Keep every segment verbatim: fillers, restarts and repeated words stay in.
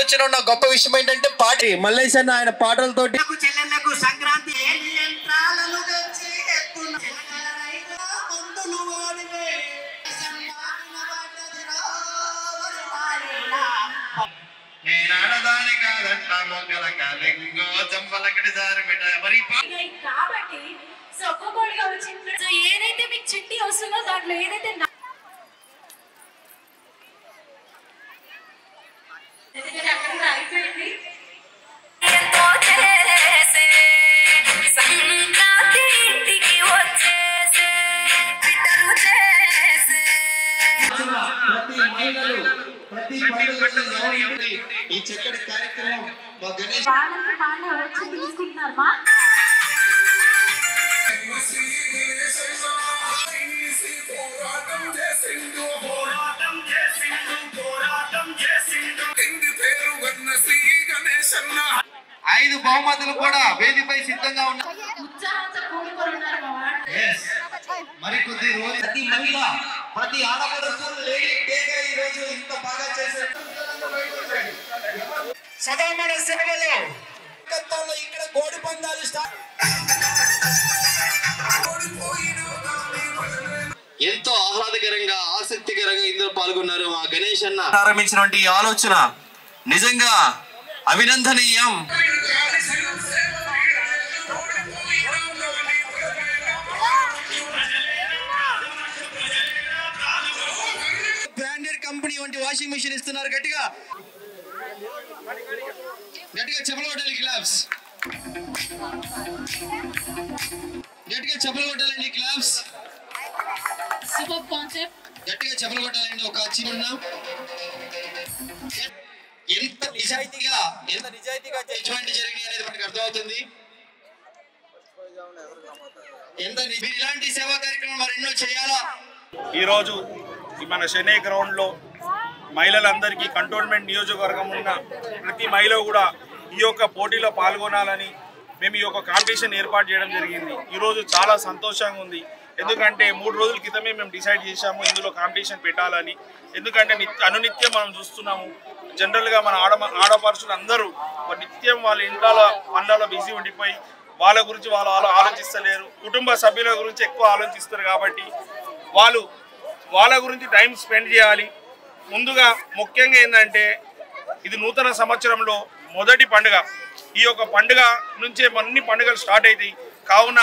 ఆలోచన ఉన్న గొప్ప విషయం ఏంటంటే పాట మల్లేశన్న ఆయన పాటలతోటి చెల్లెళ్ళకు సంక్రాంతి కాబట్టి సో ఒక్కొక్కటిగా వచ్చింది. సో ఏదైతే మీకు చిట్టి వస్తుందో దాంట్లో ఏదైతే ఎందుకంటే అక్కడ అయిపోయింది. సంక్రాంతి ఇంటికి వచ్చేసే ప్రతి మహిళలు ప్రతి పండుగ ఈ చక్కటి కార్యక్రమం మా గణేష్ వాళ్ళకి వాళ్ళే వచ్చి తీసుకుంటున్నారు మా ఐదు బహుమతులు కూడా వేదికపై సిద్ధంగా ఉన్నాయి. ఉత్సాహంతో కూడుకొని ఉన్నారు మా వాళ్ళు. మరి కొద్ది రోజు ప్రతి మహిళ ప్రతి ఆడపడుతూ లేడీ డేగా ఈ రోజు ఇంత బాగా చేశారు. సదా మన సేవలో కత్తాల్లో ఇక్కడ గోడి పందాలు స్టార్ట్. ఎంతో ఆహ్లాదకరంగా ఆసక్తికరంగా ఇందులో పాల్గొన్నారు మా గణేష్ అన్న ప్రారంభించినటువంటి ఈ ఆలోచన నిజంగా అభినందనీయం. బ్రాండెడ్ కంపెనీ వంటి వాషింగ్ మెషిన్ ఇస్తున్నారు. గట్టిగా గట్టిగా చెప్పులు కొట్టాలి. క్లాప్స్ గట్టిగా చెప్పులు కొట్టాలండి. Claps super concept. గట్టిగా చెప్పులు కొట్టాలండి. ఒక చిన్న ఎంత నిజాయితీగా ఎంత నిజాయితీగా జడ్జిమెంట్ జరిగింది అనేది మనకు అర్థమవుతుంది. ఎంత మీరు ఇలాంటి సేవా కార్యక్రమం మరెన్నో చేయాలా. ఈరోజు మన చెన్నై గ్రౌండ్లో మహిళలందరికీ కంటోన్మెంట్ నియోజకవర్గం ఉన్న ప్రతి మహిళ కూడా ఈ యొక్క పోటీలో పాల్గొనాలని మేము ఈ యొక్క కాంపిటీషన్ ఏర్పాటు చేయడం జరిగింది. ఈరోజు చాలా సంతోషంగా ఉంది. ఎందుకంటే మూడు రోజుల క్రితమే మేము డిసైడ్ చేశాము ఇందులో కాంపిటీషన్ పెట్టాలని. ఎందుకంటే అనునిత్యం మనం చూస్తున్నాము జనరల్గా మన ఆడ ఆడపడుచులు అందరూ నిత్యం వాళ్ళ ఇంట్లో పనులలో బిజీ ఉండిపోయి వాళ్ళ గురించి వాళ్ళు ఆలోచిస్తలేరు. కుటుంబ సభ్యుల గురించి ఎక్కువ ఆలోచిస్తారు. కాబట్టి వాళ్ళు వాళ్ళ గురించి టైం స్పెండ్ చేయాలి. ముందుగా ముఖ్యంగా ఏంటంటే ఇది నూతన సంవత్సరంలో మొదటి పండుగ. ఈ యొక్క పండుగ నుంచే అన్ని పండుగలు స్టార్ట్ అవుతాయి. కావున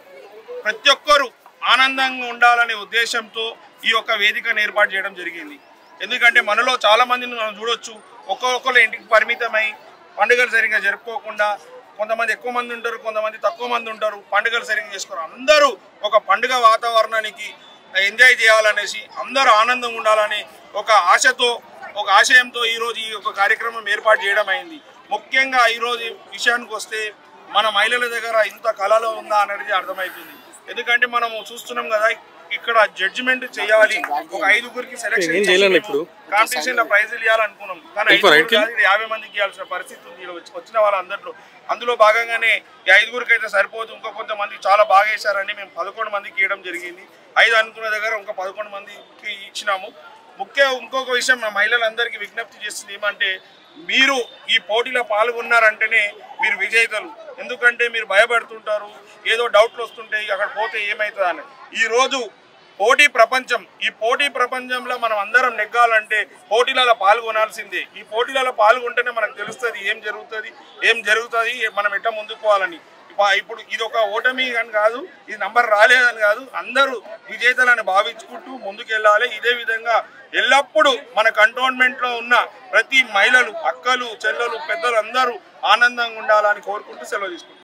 ప్రతి ఒక్కరూ ఆనందంగా ఉండాలనే ఉద్దేశంతో ఈ యొక్క వేదికను ఏర్పాటు చేయడం జరిగింది. ఎందుకంటే మనలో చాలామందిని మనం చూడొచ్చు, ఒక్కొక్కరు ఇంటికి పరిమితమై పండుగలు సరిగ్గా జరుపుకోకుండా కొంతమంది ఎక్కువ మంది ఉంటారు, కొంతమంది తక్కువ మంది ఉంటారు, పండుగలు సరిగ్గా చేసుకోరు. అందరూ ఒక పండుగ వాతావరణానికి ఎంజాయ్ చేయాలనేసి అందరూ ఆనందంగా ఉండాలని ఒక ఆశతో ఒక ఆశయంతో ఈరోజు ఈ యొక్క కార్యక్రమం ఏర్పాటు చేయడం అయింది. ముఖ్యంగా ఈరోజు విషయానికి వస్తే మన మహిళల దగ్గర ఇంత కళలో ఉందా అనేది అర్థమవుతుంది. ఎందుకంటే మనము చూస్తున్నాం కదా, ఇక్కడ జడ్జిమెంట్ చేయాలి, ఒక ఐదుగురికి సెలెక్షన్ ఇప్పుడు కాంపిటీషన్ లో ప్రైజులు ఇవ్వాలనుకున్నాం. కానీ ఐదుగురు యాభై మందికి ఇవ్వాల్సిన పరిస్థితి ఉంది వచ్చిన వాళ్ళందరిలో. అందులో భాగంగానే ఈ ఐదుగురికి అయితే సరిపోదు, ఇంకో కొంతమంది చాలా బాగా వేశారని మేము పదకొండు మందికి ఇవ్వడం జరిగింది. ఐదు అనుకున్న దగ్గర ఇంకా పదకొండు మందికి ఇచ్చినాము. ముఖ్య ఇంకొక విషయం మా మహిళలందరికీ విజ్ఞప్తి చేస్తుంది ఏమంటే, మీరు ఈ పోటీలో పాల్గొన్నారంటేనే మీరు విజేతలు. ఎందుకంటే మీరు భయపడుతుంటారు, ఏదో డౌట్లు వస్తుంటాయి అక్కడ పోతే ఏమవుతుంది అని. ఈరోజు పోటీ ప్రపంచం, ఈ పోటీ ప్రపంచంలో మనం అందరం నెగ్గాలంటే పోటీలలో పాల్గొనాల్సిందే. ఈ పోటీలలో పాల్గొంటేనే మనకు తెలుస్తుంది ఏం జరుగుతుంది ఏం జరుగుతుంది మనం ఎట్లా ముందుకు పోవాలని. ఇప్పుడు ఇది ఒక ఓటమి అని కాదు, ఇది నంబర్ రాలేదని కాదు, అందరూ విజేతలని భావించుకుంటూ ముందుకు వెళ్ళాలి. ఇదే విధంగా ఎల్లప్పుడూ మన కంటోన్మెంట్లో ఉన్న ప్రతి మహిళలు, అక్కలు, చెల్లెలు, పెద్దలు అందరూ ఆనందంగా ఉండాలని కోరుకుంటూ సెలవు తీసుకుంటాం.